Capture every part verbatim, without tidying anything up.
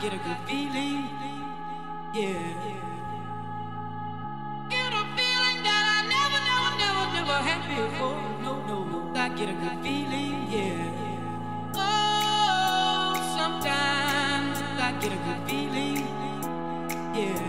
get a good feeling, yeah. Get a feeling that I never, never, never, never had before. No, no, no, I get a good feeling, yeah. Oh, sometimes I get a good feeling, yeah.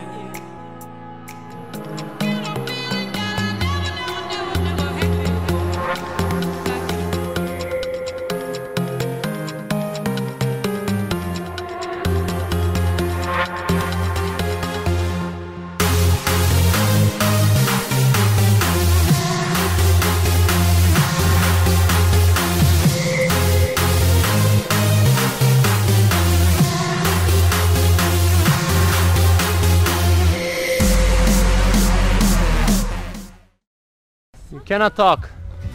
You cannot talk.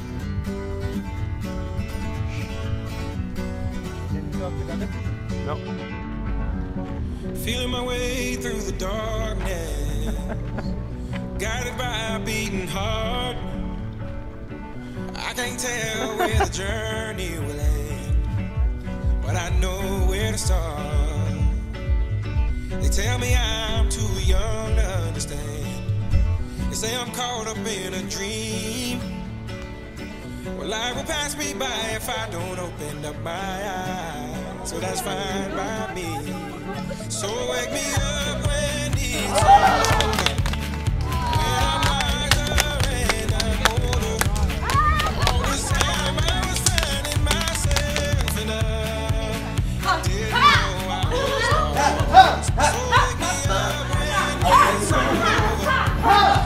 No. Feeling my way through the darkness, guided by a beating heart. I can't tell where the journey will end, but I know where to start. They tell me I'm too young to understand. They say I'm caught up in a dream. Well, life will pass me by if I don't open up my eyes. So that's fine by me. So wake me up when it's over, when I'm wiser and I'm older. All this time I was finding myself and I didn't know I was lost. So wake me up when it's over.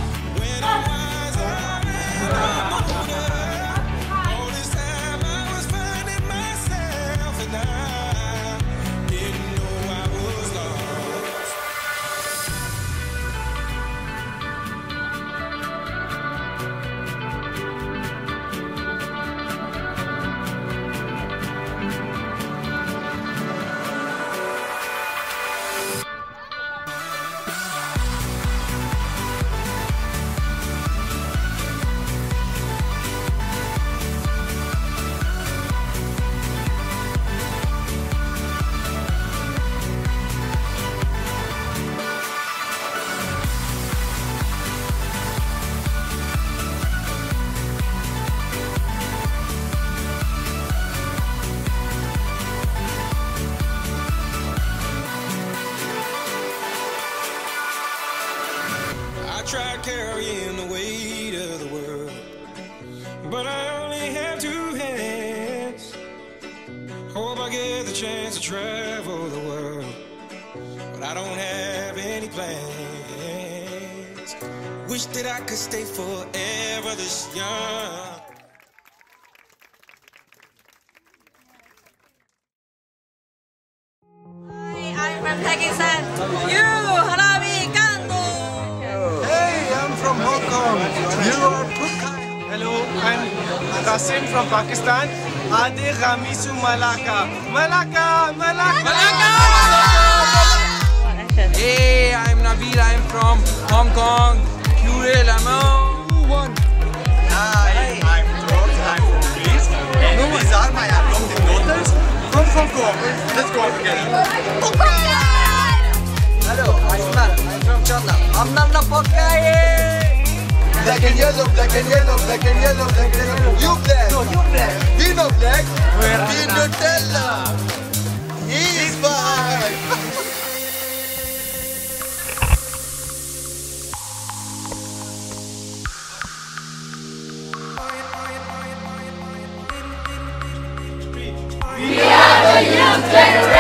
I tried carrying the weight of the world, but I only have two hands. Hope I get the chance to travel the world, but I don't have any plans. Wish that I could stay forever this young. I'm from Pakistan. You, Harabi Kandu. Hey, I'm from Hong Kong. You are Pukai. Hello, I'm Qasim from Pakistan. Adi Ghamisu Malaka. Malaka, Malaka. Malaka. Hey, I'm Nabil. I'm from Hong Kong. Curé Lamont. One. Hi, I'm George. I'm from Greece. And these are my adopted daughters from Hong Kong. Let's go together. Hello, I'm Mark. I'm from China. I'm Cluj Napoca. Black and yellow, black and yellow, black and yellow, black and yellow. You black. No, you black. We no black. We Nutella. He's fine. We are the young generation.